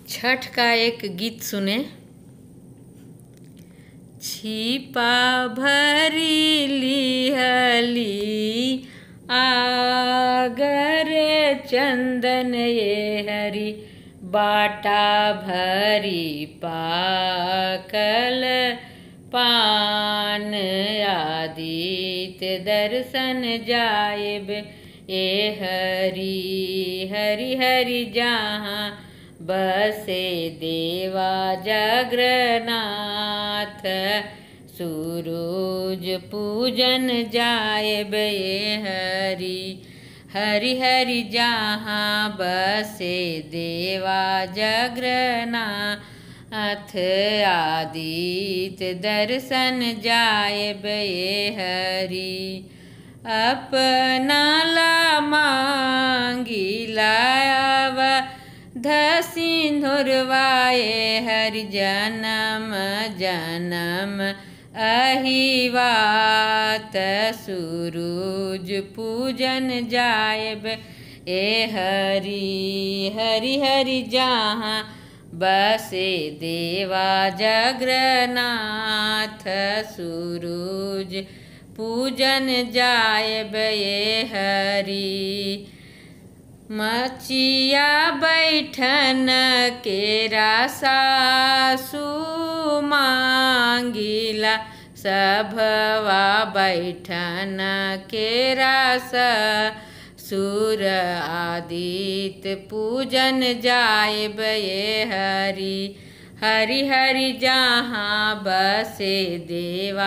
छठ का एक गीत सुने। छिपा भरी लिहली आगर चंदन ये हरि, बाटा भरी पाकल पान, आदित्य दर्शन जायब ए हरि। हरि हरि जहाँ बसे देवा जगन्नाथ, सूरज पूजन जायब ए हरि। हरि हरि जहाँ बसे देवा जगन्नाथ, आदित्य दर्शन जायब ए हरि। अपना ला मांगी लायाव सिंधुरवाए हरि, जन्म जन्म अहिवात, सूरज पूजन जायब ए हरि। हरि हरि जहाँ बसे देवा जगन्नाथ, सूरज पूजन जायब ए हरि। मचिया बैठन केरा सासु मांगिला, सभवा बैठन केरा ससुर, आदित्य पूजन जायब ए हरि। हरि हरि जहाँ बसे देवा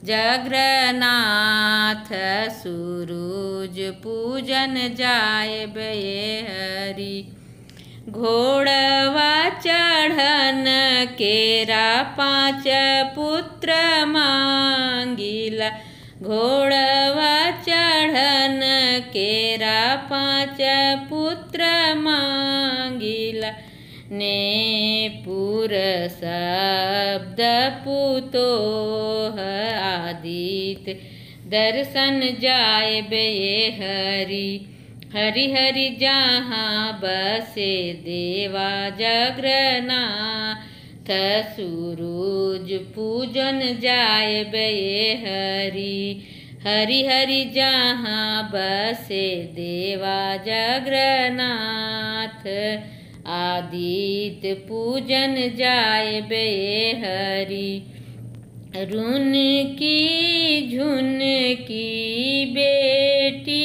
जगन्नाथ, सूरज पूजन जायब ए हरि। घोड़वा चढ़न केरा 5 पुत्र मांगिला, घोड़वा चढ़न केरा 5 पुत्र मांगिला, ने पुर शब्द पुतोह, आदित्य दर्शन जायब ए हरि। हरि हरि जहाँ बसे देवा जगन्नाथ, सूरज पूजन जायब ए हरि। हरि हरि जहाँ बसे देवा जगन्नाथ, आदित्य पूजन जायब ए हरि। रुन की झुन की बेटी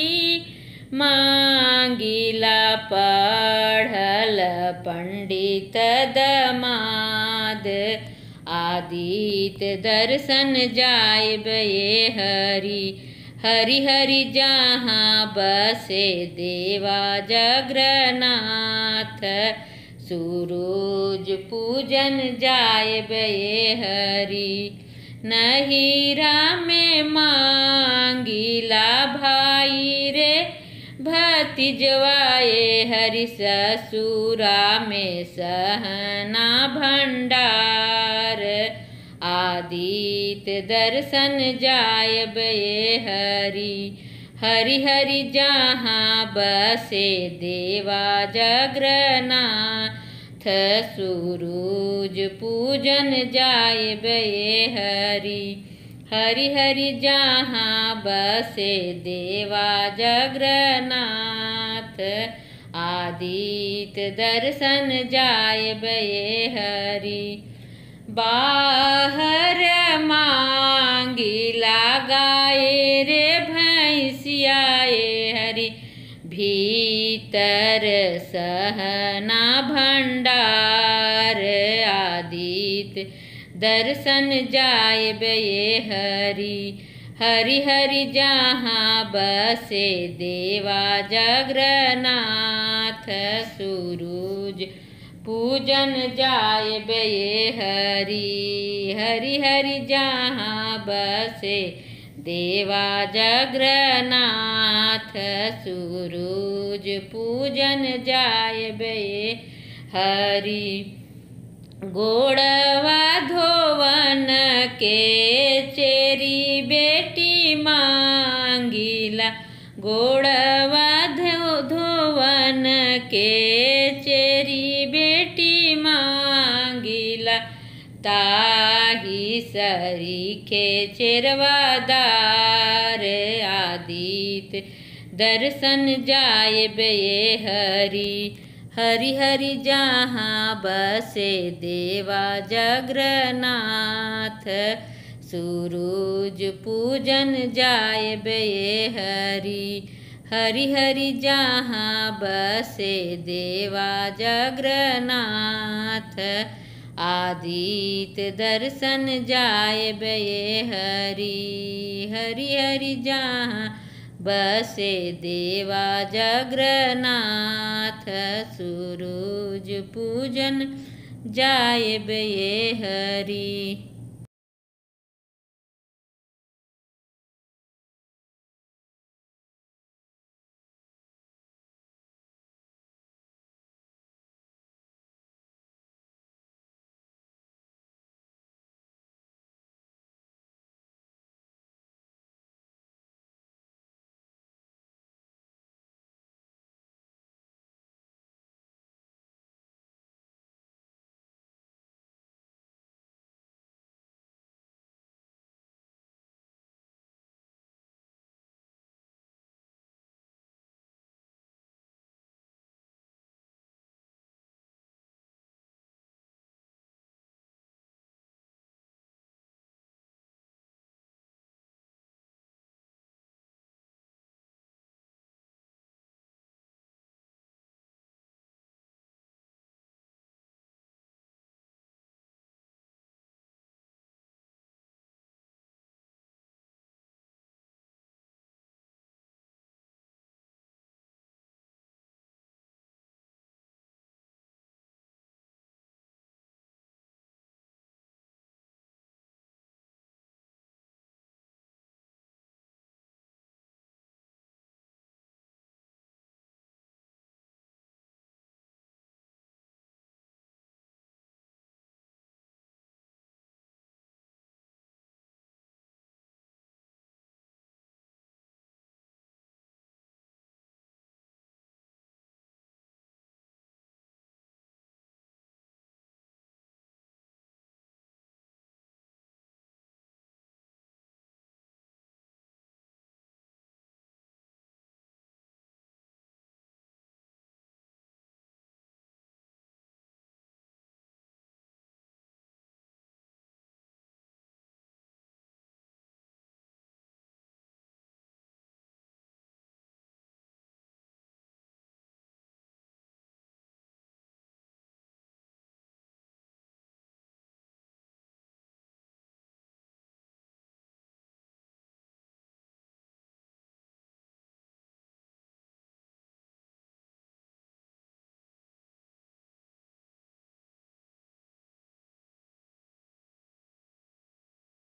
मांगिला, पढ़ल पंडित दमाद, आदित्य दर्शन जायब ए हरि। हरि हरि जहाँ बसे देवा जगन्नाथ, सूरज पूजन जायब ए हरि। नहिरा में मांगिला भाई रे भतीजवाए हरि, ससुरा में सहना भंडार, आदित्य दर्शन जायब ए हरि। हरि हरि जहाँ बसे देवा जगन्नाथ, सूरज पूजन जायब ए हरि। हरि हरि जहाँ बसे देवा जगन्नाथ, आदित्य दर्शन जायब ए हरि। बाहर मांगिला गाय रे भैंसिया ए हरि, भीतर सहना भंडार, आदित्य दर्शन जायब ए हरि। हरि हरि जहाँ बसे देवा जगन्नाथ, सूरज पूजन जायब ए हरि। हरि हरि जहाँ बसे देवा जगन्नाथ, सूरज पूजन जायब ए हरि। गोड़वा धोवन के चेरी बेटी मांगिला, गोड़वा धोवन के चेरी बेटी ताहि सरीखे चेरवादार आदित्य दर्शन जायब ये हरि। हरि हरि जहाँ बसे देवा जगन्नाथ सूरज पूजन जायब ये हरि। हरि हरि जहाँ बसे देवा जगन्नाथ आदित्य दर्शन जायब ये हरि। हरि हरि जहाँ बसे देवा जगन्नाथ सूरज पूजन जायब ये हरि।